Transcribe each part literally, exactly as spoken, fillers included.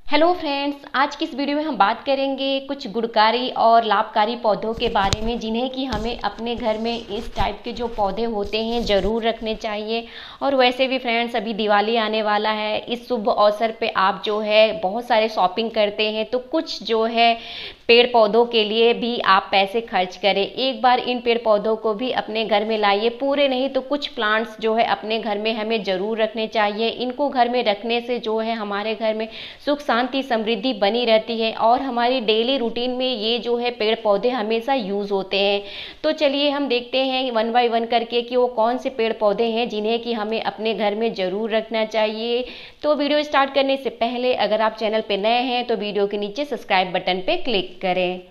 Hello friends, आज की इस वीडियो में हम बात करेंगे कुछ गुणकारी और लाभकारी पौधों के बारे में जिन्हें कि हमें अपने घर में इस टाइप के जो पौधे होते हैं ज़रूर रखने चाहिए। और वैसे भी फ्रेंड्स, अभी दिवाली आने वाला है। इस शुभ अवसर पे आप जो है बहुत सारे शॉपिंग करते हैं, तो कुछ जो है पेड़ पौधों के लिए भी आप पैसे खर्च करें। एक बार इन पेड़ पौधों को भी अपने घर में लाइए, पूरे नहीं तो कुछ प्लांट्स जो है अपने घर में हमें ज़रूर रखने चाहिए। इनको घर में रखने से जो है हमारे घर में सुख शांति समृद्धि बनी रहती है और हमारी डेली रूटीन में ये जो है पेड़ पौधे हमेशा यूज़ होते हैं। तो चलिए हम देखते हैं वन बाय वन करके कि वो कौन से पेड़ पौधे हैं जिन्हें कि हमें अपने घर में ज़रूर रखना चाहिए। तो वीडियो स्टार्ट करने से पहले अगर आप चैनल पे नए हैं तो वीडियो के नीचे सब्सक्राइब बटन पे क्लिक करें।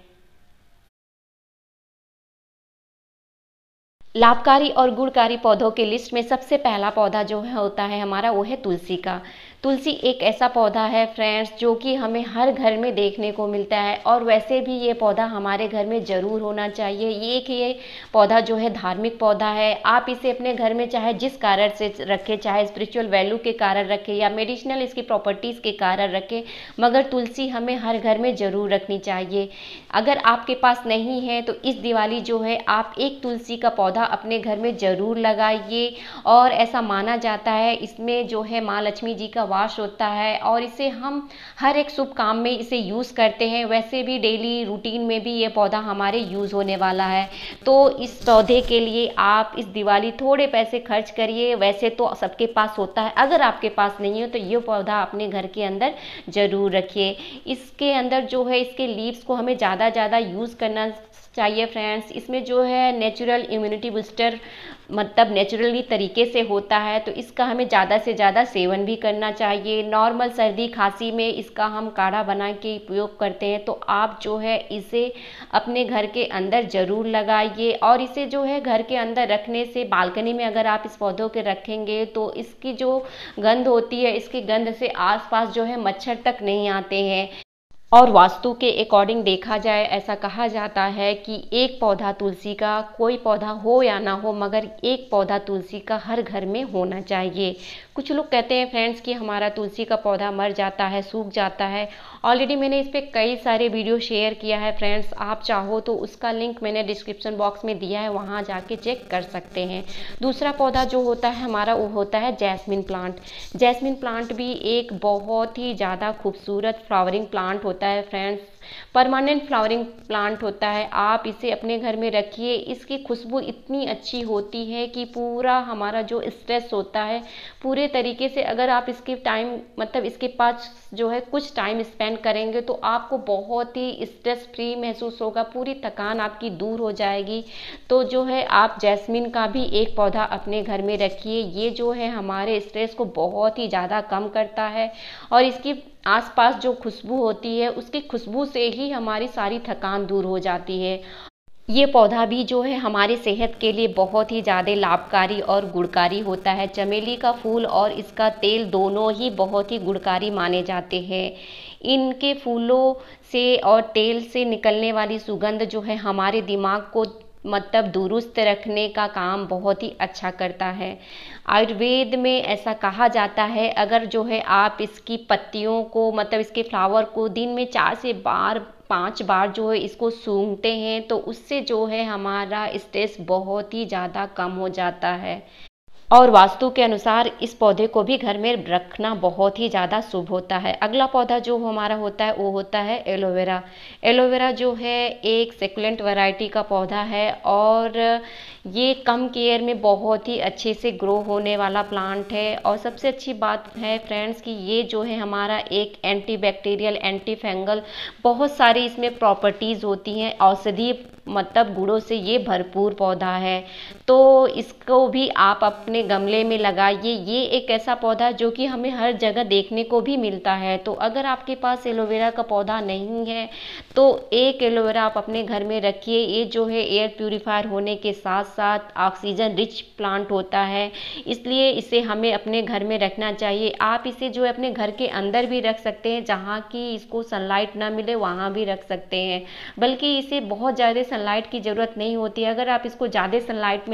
लाभकारी और गुणकारी पौधों के लिस्ट में सबसे पहला पौधा जो है होता है हमारा, वो है तुलसी का। तुलसी एक ऐसा पौधा है फ्रेंड्स जो कि हमें हर घर में देखने को मिलता है और वैसे भी ये पौधा हमारे घर में ज़रूर होना चाहिए। ये एक ये पौधा जो है धार्मिक पौधा है। आप इसे अपने घर में चाहे जिस कारण से रखें, चाहे स्पिरिचुअल वैल्यू के कारण रखें या मेडिसिनल इसकी प्रॉपर्टीज़ के कारण रखें, मगर तुलसी हमें हर घर में ज़रूर रखनी चाहिए। अगर आपके पास नहीं है तो इस दिवाली जो है आप एक तुलसी का पौधा अपने घर में ज़रूर लगाइए। और ऐसा माना जाता है इसमें जो है माँ लक्ष्मी जी का वास होता है और इसे हम हर एक शुभ काम में इसे यूज़ करते हैं। वैसे भी डेली रूटीन में भी ये पौधा हमारे यूज़ होने वाला है। तो इस पौधे के लिए आप इस दिवाली थोड़े पैसे खर्च करिए। वैसे तो सबके पास होता है, अगर आपके पास नहीं हो तो ये पौधा अपने घर के अंदर ज़रूर रखिए। इसके अंदर जो है इसके लीव्स को हमें ज़्यादा ज़्यादा यूज़ करना चाहिए फ्रेंड्स। इसमें जो है नेचुरल इम्यूनिटी बूस्टर मतलब नेचुरली तरीके से होता है, तो इसका हमें ज़्यादा से ज़्यादा सेवन भी करना चाहिए। नॉर्मल सर्दी खांसी में इसका हम काढ़ा बना के उपयोग करते हैं, तो आप जो है इसे अपने घर के अंदर ज़रूर लगाइए। और इसे जो है घर के अंदर रखने से बालकनी में अगर आप इस पौधों के रखेंगे तो इसकी जो गंध होती है, इसकी गंध से आसपास जो है मच्छर तक नहीं आते हैं। और वास्तु के अकॉर्डिंग देखा जाए, ऐसा कहा जाता है कि एक पौधा तुलसी का, कोई पौधा हो या ना हो, मगर एक पौधा तुलसी का हर घर में होना चाहिए। कुछ लोग कहते हैं फ्रेंड्स कि हमारा तुलसी का पौधा मर जाता है, सूख जाता है। ऑलरेडी मैंने इस पर कई सारे वीडियो शेयर किया है फ्रेंड्स, आप चाहो तो उसका लिंक मैंने डिस्क्रिप्शन बॉक्स में दिया है, वहाँ जाके चेक कर सकते हैं। दूसरा पौधा जो होता है हमारा, वो होता है जैस्मिन प्लांट। जैस्मिन प्लांट भी एक बहुत ही ज़्यादा खूबसूरत फ्लावरिंग प्लांट होता है फ्रेंड्स। परमानेंट फ्लावरिंग प्लांट होता है। आप इसे अपने घर में रखिए। इसकी खुशबू इतनी अच्छी होती है कि पूरा हमारा जो स्ट्रेस होता है पूरे तरीके से, अगर आप इसके टाइम मतलब इसके पास जो है कुछ टाइम स्पेंड करेंगे तो आपको बहुत ही स्ट्रेस फ्री महसूस होगा, पूरी थकान आपकी दूर हो जाएगी। तो जो है आप जैस्मिन का भी एक पौधा अपने घर में रखिए। ये जो है हमारे स्ट्रेस को बहुत ही ज़्यादा कम करता है और इसकी आसपास जो खुशबू होती है उसकी खुशबू से ही हमारी सारी थकान दूर हो जाती है। ये पौधा भी जो है हमारी सेहत के लिए बहुत ही ज़्यादा लाभकारी और गुणकारी होता है। चमेली का फूल और इसका तेल दोनों ही बहुत ही गुणकारी माने जाते हैं। इनके फूलों से और तेल से निकलने वाली सुगंध जो है हमारे दिमाग को मतलब दुरुस्त रखने का काम बहुत ही अच्छा करता है। आयुर्वेद में ऐसा कहा जाता है, अगर जो है आप इसकी पत्तियों को मतलब इसके फ्लावर को दिन में चार से बार पाँच बार जो है इसको सूंघते हैं तो उससे जो है हमारा स्ट्रेस बहुत ही ज़्यादा कम हो जाता है। और वास्तु के अनुसार इस पौधे को भी घर में रखना बहुत ही ज़्यादा शुभ होता है। अगला पौधा जो हमारा होता है वो होता है एलोवेरा। एलोवेरा जो है एक सेकुलेंट वैरायटी का पौधा है और ये कम केयर में बहुत ही अच्छे से ग्रो होने वाला प्लांट है। और सबसे अच्छी बात है फ्रेंड्स कि ये जो है हमारा एक एंटी बैक्टीरियल, एंटी फंगल, बहुत सारी इसमें प्रॉपर्टीज़ होती हैं। औषधीय मतलब गुणों से ये भरपूर पौधा है, तो इसको भी आप अपने गमले में लगाइए। ये एक ऐसा पौधा जो कि हमें हर जगह देखने को भी मिलता है। तो अगर आपके पास एलोवेरा का पौधा नहीं है तो एक एलोवेरा आप अपने घर में रखिए। ये जो है एयर प्यूरीफायर होने के साथ साथ ऑक्सीजन रिच प्लांट होता है, इसलिए इसे हमें अपने घर में रखना चाहिए। आप इसे जो है अपने घर के अंदर भी रख सकते हैं, जहाँ की इसको सनलाइट ना मिले वहाँ भी रख सकते हैं। बल्कि इसे बहुत ज़्यादा सनलाइट की ज़रूरत नहीं होती है। अगर आप इसको ज़्यादा सनलाइट में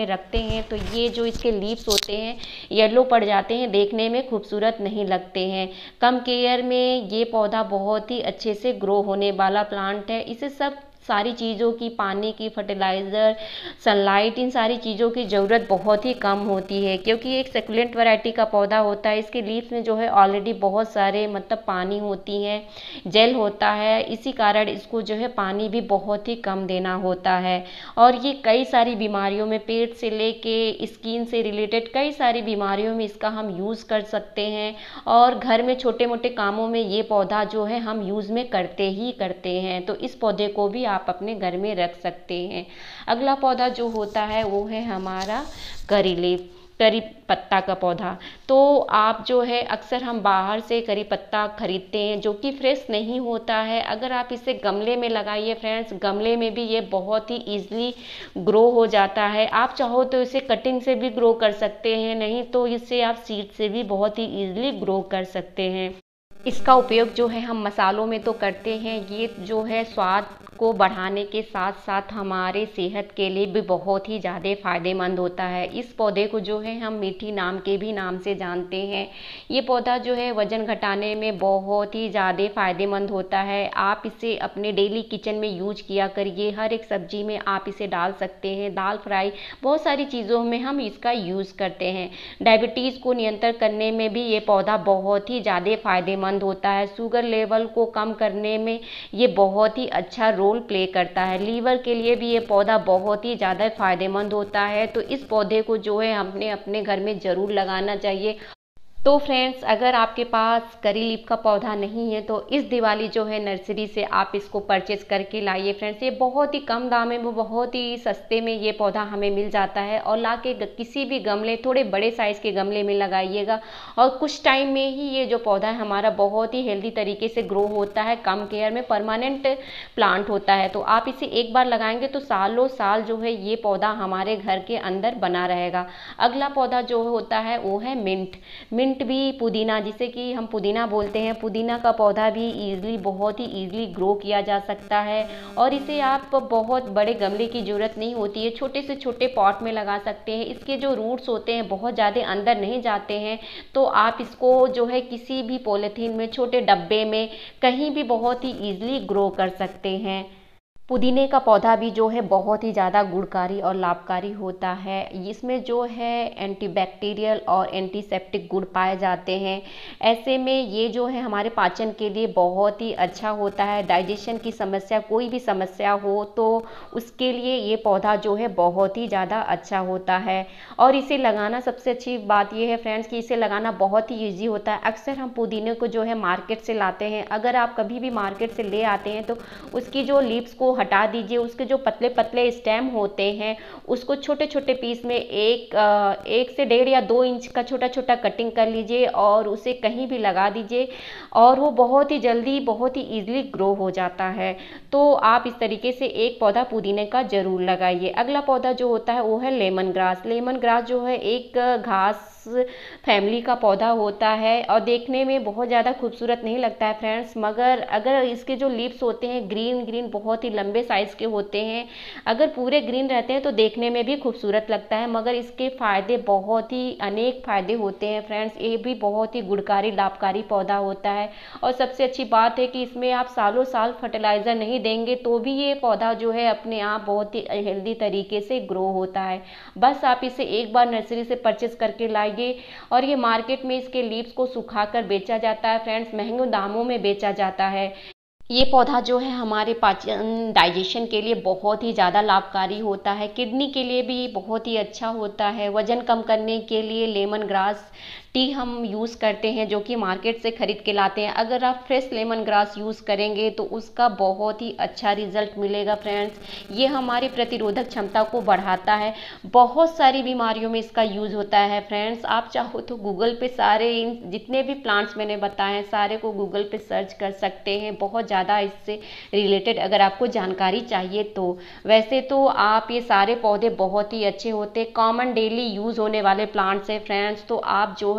में रखते हैं तो ये जो इसके लीव्स होते हैं येलो पड़ जाते हैं, देखने में खूबसूरत नहीं लगते हैं। कम केयर में ये पौधा बहुत ही अच्छे से ग्रो होने वाला प्लांट है। इसे सब सारी चीज़ों की, पानी की, फर्टिलाइज़र, सनलाइट, इन सारी चीज़ों की ज़रूरत बहुत ही कम होती है, क्योंकि एक सेकुलेंट वैरायटी का पौधा होता है। इसके लीव्स में जो है ऑलरेडी बहुत सारे मतलब पानी होती है, जेल होता है, इसी कारण इसको जो है पानी भी बहुत ही कम देना होता है। और ये कई सारी बीमारियों में, पेट से लेके स्किन से रिलेटेड कई सारी बीमारियों में इसका हम यूज़ कर सकते हैं। और घर में छोटे मोटे कामों में ये पौधा जो है हम यूज़ में करते ही करते हैं, तो इस पौधे को भी आप अपने घर में रख सकते हैं। अगला पौधा जो होता है वो है हमारा करी लीफ, करी पत्ता का पौधा। तो आप जो है अक्सर हम बाहर से करी पत्ता खरीदते हैं जो कि फ्रेश नहीं होता है। अगर आप इसे गमले में लगाइए फ्रेंड्स, गमले में भी ये बहुत ही ईजिली ग्रो हो जाता है। आप चाहो तो इसे कटिंग से भी ग्रो कर सकते हैं, नहीं तो इसे आप सीड से भी बहुत ही ईजिली ग्रो कर सकते हैं। इसका उपयोग जो है हम मसालों में तो करते हैं, ये जो है स्वाद को बढ़ाने के साथ साथ हमारे सेहत के लिए भी बहुत ही ज़्यादा फ़ायदेमंद होता है। इस पौधे को जो है हम मीठी नाम के भी नाम से जानते हैं। ये पौधा जो है वज़न घटाने में बहुत ही ज़्यादा फ़ायदेमंद होता है। आप इसे अपने डेली किचन में यूज किया करिए, हर एक सब्जी में आप इसे डाल सकते हैं, दाल फ्राई, बहुत सारी चीज़ों में हम इसका यूज़ करते हैं। डायबिटीज़ को नियंत्रण करने में भी ये पौधा बहुत ही ज़्यादा फ़ायदेमंद होता है। शुगर लेवल को कम करने में ये बहुत ही अच्छा रोल प्ले करता है। लीवर के लिए भी ये पौधा बहुत ही ज़्यादा फायदेमंद होता है। तो इस पौधे को जो है हमने अपने घर में ज़रूर लगाना चाहिए। तो फ्रेंड्स, अगर आपके पास करी लीफ का पौधा नहीं है तो इस दिवाली जो है नर्सरी से आप इसको परचेज करके लाइए फ्रेंड्स। ये बहुत ही कम दाम में, वो बहुत ही सस्ते में ये पौधा हमें मिल जाता है। और ला के किसी भी गमले, थोड़े बड़े साइज़ के गमले में लगाइएगा और कुछ टाइम में ही ये जो पौधा है हमारा बहुत ही हेल्दी तरीके से ग्रो होता है। कम केयर में परमानेंट प्लांट होता है। तो आप इसे एक बार लगाएंगे तो सालों साल जो है ये पौधा हमारे घर के अंदर बना रहेगा। अगला पौधा जो होता है वो है मिंट। मिंट भी पुदीना, जिसे कि हम पुदीना बोलते हैं, पुदीना का पौधा भी इजीली, बहुत ही इजीली ग्रो किया जा सकता है। और इसे आप बहुत बड़े गमले की ज़रूरत नहीं होती है, छोटे से छोटे पॉट में लगा सकते हैं। इसके जो रूट्स होते हैं बहुत ज़्यादा अंदर नहीं जाते हैं, तो आप इसको जो है किसी भी पॉलीथीन में, छोटे डब्बे में, कहीं भी बहुत ही ईजिली ग्रो कर सकते हैं। पुदीने का पौधा भी जो है बहुत ही ज़्यादा गुणकारी और लाभकारी होता है। इसमें जो है एंटीबैक्टीरियल और एंटीसेप्टिक गुण पाए जाते हैं। ऐसे में ये जो है हमारे पाचन के लिए बहुत ही अच्छा होता है। डाइजेशन की समस्या, कोई भी समस्या हो तो उसके लिए ये पौधा जो है बहुत ही ज़्यादा अच्छा होता है। और इसे लगाना, सबसे अच्छी बात ये है फ्रेंड्स कि इसे लगाना बहुत ही ईजी होता है। अक्सर हम पुदीने को जो है मार्केट से लाते हैं। अगर आप कभी भी मार्केट से ले आते हैं तो उसकी जो लीव्स को हटा दीजिए, उसके जो पतले पतले स्टेम होते हैं उसको छोटे छोटे पीस में एक एक से डेढ़ या दो इंच का छोटा छोटा कटिंग कर लीजिए और उसे कहीं भी लगा दीजिए और वो बहुत ही जल्दी, बहुत ही ईजिली ग्रो हो जाता है। तो आप इस तरीके से एक पौधा पुदीने का जरूर लगाइए। अगला पौधा जो होता है वो है लेमन ग्रास। लेमन ग्रास जो है एक घास फैमिली का पौधा होता है और देखने में बहुत ज़्यादा खूबसूरत नहीं लगता है फ्रेंड्स, मगर अगर इसके जो लीव्स होते हैं ग्रीन ग्रीन, बहुत ही लंबे साइज़ के होते हैं, अगर पूरे ग्रीन रहते हैं तो देखने में भी खूबसूरत लगता है। मगर इसके फ़ायदे, बहुत ही अनेक फ़ायदे होते हैं फ्रेंड्स। ये भी बहुत ही गुणकारी, लाभकारी पौधा होता है। और सबसे अच्छी बात है कि इसमें आप सालों साल फर्टिलाइज़र नहीं देंगे तो भी ये पौधा जो है अपने आप बहुत ही हेल्दी तरीके से ग्रो होता है। बस आप इसे एक बार नर्सरी से परचेस करके लाइए। और ये मार्केट में इसके लीव्स को सुखाकर बेचा जाता है फ्रेंड्स, महंगे दामों में बेचा जाता है। ये पौधा जो है हमारे पाचन, डाइजेशन के लिए बहुत ही ज़्यादा लाभकारी होता है। किडनी के लिए भी बहुत ही अच्छा होता है। वज़न कम करने के लिए लेमन ग्रास टी हम यूज़ करते हैं, जो कि मार्केट से ख़रीद के लाते हैं। अगर आप फ्रेश लेमन ग्रास यूज़ करेंगे तो उसका बहुत ही अच्छा रिजल्ट मिलेगा फ्रेंड्स। ये हमारी प्रतिरोधक क्षमता को बढ़ाता है। बहुत सारी बीमारियों में इसका यूज़ होता है फ्रेंड्स। आप चाहो तो गूगल पे सारे इन जितने भी प्लांट्स मैंने बताए हैं सारे को गूगल पे सर्च कर सकते हैं, बहुत ज़्यादा इससे रिलेटेड अगर आपको जानकारी चाहिए तो। वैसे तो आप ये सारे पौधे बहुत ही अच्छे होते हैं, कॉमन डेली यूज़ होने वाले प्लांट्स हैं फ्रेंड्स। तो आप जो है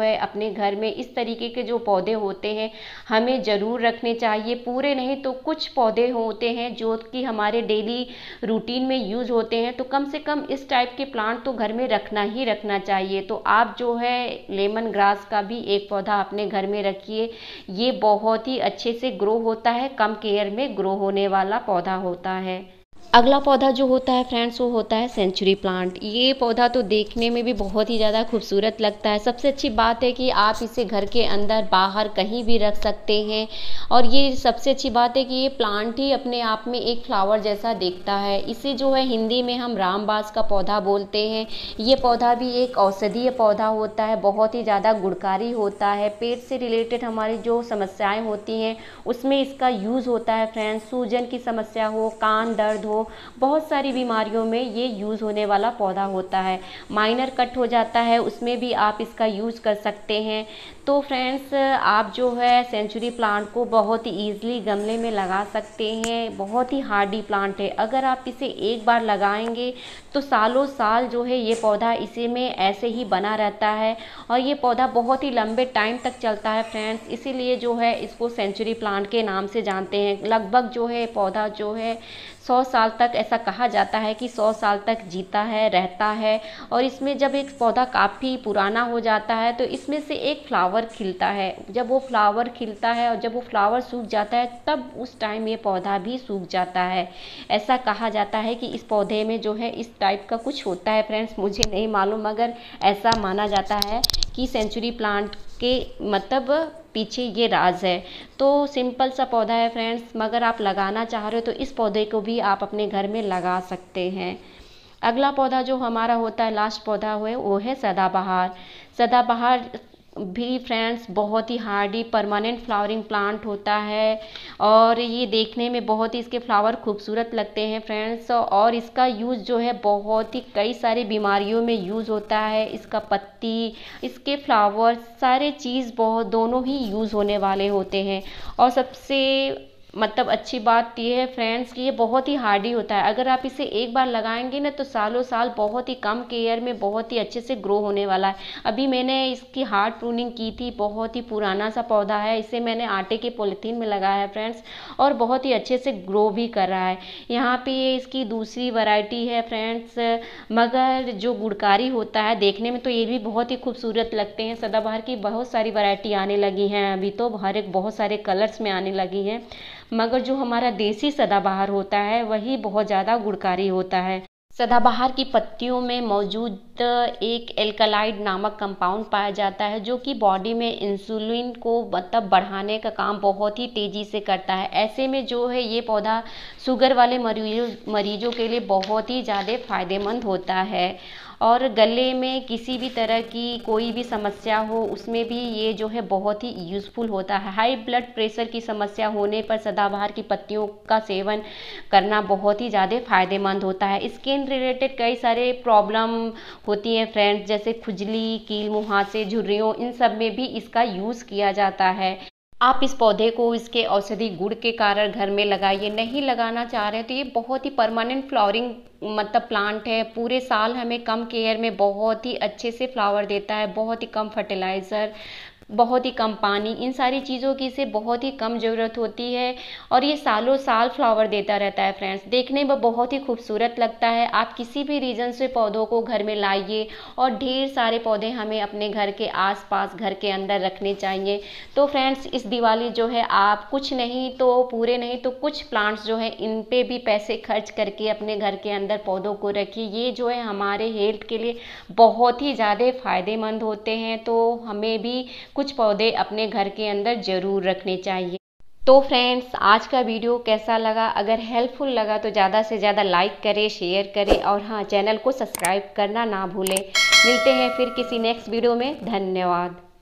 है अपने घर में इस तरीके के जो पौधे होते हैं हमें ज़रूर रखने चाहिए। पूरे नहीं तो कुछ पौधे होते हैं जो कि हमारे डेली रूटीन में यूज़ होते हैं, तो कम से कम इस टाइप के प्लांट तो घर में रखना ही रखना चाहिए। तो आप जो है लेमन ग्रास का भी एक पौधा अपने घर में रखिए। ये बहुत ही अच्छे से ग्रो होता है, कम केयर में ग्रो होने वाला पौधा होता है। अगला पौधा जो होता है फ्रेंड्स वो होता है सेंचुरी प्लांट। ये पौधा तो देखने में भी बहुत ही ज़्यादा खूबसूरत लगता है। सबसे अच्छी बात है कि आप इसे घर के अंदर बाहर कहीं भी रख सकते हैं, और ये सबसे अच्छी बात है कि ये प्लांट ही अपने आप में एक फ्लावर जैसा दिखता है। इसे जो है हिंदी में हम रामबास का पौधा बोलते हैं। ये पौधा भी एक औषधीय पौधा होता है, बहुत ही ज़्यादा गुणकारी होता है। पेट से रिलेटेड हमारी जो समस्याएँ होती हैं उसमें इसका यूज़ होता है फ्रेंड्स। सूजन की समस्या हो, कान दर्द हो, बहुत सारी बीमारियों में ये यूज़ होने वाला पौधा होता है। माइनर कट हो जाता है उसमें भी आप इसका यूज़ कर सकते हैं। तो फ्रेंड्स आप जो है सेंचुरी प्लांट को बहुत ही ईजिली गमले में लगा सकते हैं। बहुत ही हार्डी प्लांट है, अगर आप इसे एक बार लगाएंगे तो सालों साल जो है ये पौधा इसी में ऐसे ही बना रहता है, और ये पौधा बहुत ही लंबे टाइम तक चलता है फ्रेंड्स। इसीलिए जो है इसको सेंचुरी प्लांट के नाम से जानते हैं। लगभग जो है पौधा जो है सौ साल तक, ऐसा कहा जाता है कि सौ साल तक जीता है, रहता है। और इसमें जब एक पौधा काफ़ी पुराना हो जाता है तो इसमें से एक फ्लावर खिलता है। जब वो फ्लावर खिलता है और जब वो फ्लावर सूख जाता है तब उस टाइम ये पौधा भी सूख जाता है। ऐसा कहा जाता है कि इस पौधे में जो है इस टाइप का कुछ होता है फ्रेंड्स, मुझे नहीं मालूम, मगर ऐसा माना जाता है कि सेंचुरी प्लांट के मतलब पीछे ये राज है। तो सिंपल सा पौधा है फ्रेंड्स, मगर आप लगाना चाह रहे हो तो इस पौधे को भी आप अपने घर में लगा सकते हैं। अगला पौधा जो हमारा होता है, लास्ट पौधा हुए वो है सदाबहार। सदाबहार भी फ्रेंड्स बहुत ही हार्डी परमानेंट फ्लावरिंग प्लांट होता है, और ये देखने में बहुत ही इसके फ्लावर खूबसूरत लगते हैं फ्रेंड्स। और इसका यूज़ जो है बहुत ही कई सारी बीमारियों में यूज़ होता है। इसका पत्ती, इसके फ्लावर, सारे चीज़ बहुत दोनों ही यूज़ होने वाले होते हैं। और सबसे मतलब अच्छी बात ये है फ्रेंड्स कि ये बहुत ही हार्डी होता है। अगर आप इसे एक बार लगाएंगे ना तो सालों साल बहुत ही कम केयर में बहुत ही अच्छे से ग्रो होने वाला है। अभी मैंने इसकी हार्ड प्रूनिंग की थी, बहुत ही पुराना सा पौधा है। इसे मैंने आटे के पॉलीथीन में लगाया है फ्रेंड्स, और बहुत ही अच्छे से ग्रो भी कर रहा है। यहाँ पे ये इसकी दूसरी वैरायटी है फ्रेंड्स, मगर जो गुणकारी होता है देखने में तो ये भी बहुत ही खूबसूरत लगते हैं। सदाबहार की बहुत सारी वैरायटी आने लगी हैं, अभी तो हर एक बहुत सारे कलर्स में आने लगी हैं, मगर जो हमारा देसी सदाबहार होता है वही बहुत ज़्यादा गुणकारी होता है। सदाबहार की पत्तियों में मौजूद एक एल्कलाइड नामक कंपाउंड पाया जाता है जो कि बॉडी में इंसुलिन को मतलब बढ़ाने का काम बहुत ही तेज़ी से करता है। ऐसे में जो है ये पौधा शुगर वाले मरीजों मरीजों के लिए बहुत ही ज़्यादा फायदेमंद होता है। और गले में किसी भी तरह की कोई भी समस्या हो उसमें भी ये जो है बहुत ही यूज़फुल होता है। हाई ब्लड प्रेशर की समस्या होने पर सदाबहार की पत्तियों का सेवन करना बहुत ही ज़्यादा फायदेमंद होता है। स्किन रिलेटेड कई सारे प्रॉब्लम होती हैं फ्रेंड्स, जैसे खुजली, कील मुहासे, झुर्रियों, इन सब में भी इसका यूज़ किया जाता है। आप इस पौधे को इसके औषधि गुण के कारण घर में लगाइए। नहीं लगाना चाह रहे हैं तो ये बहुत ही परमानेंट फ्लावरिंग मतलब प्लांट है। पूरे साल हमें कम केयर में बहुत ही अच्छे से फ्लावर देता है, बहुत ही कम फर्टिलाइज़र, बहुत ही कम पानी, इन सारी चीज़ों की इसे बहुत ही कम ज़रूरत होती है, और ये सालों साल फ्लावर देता रहता है फ्रेंड्स। देखने में बहुत ही खूबसूरत लगता है। आप किसी भी रीज़न से पौधों को घर में लाइए, और ढेर सारे पौधे हमें अपने घर के आसपास घर के अंदर रखने चाहिए। तो फ्रेंड्स इस दिवाली जो है आप कुछ नहीं तो पूरे नहीं तो कुछ प्लांट्स जो है इन पे भी पैसे खर्च करके अपने घर के अंदर पौधों को रखिए। ये जो है हमारे हेल्थ के लिए बहुत ही ज़्यादा फायदेमंद होते हैं, तो हमें भी कुछ पौधे अपने घर के अंदर ज़रूर रखने चाहिए। तो फ्रेंड्स आज का वीडियो कैसा लगा? अगर हेल्पफुल लगा तो ज़्यादा से ज़्यादा लाइक करें, शेयर करें, और हाँ, चैनल को सब्सक्राइब करना ना भूलें। मिलते हैं फिर किसी नेक्स्ट वीडियो में। धन्यवाद।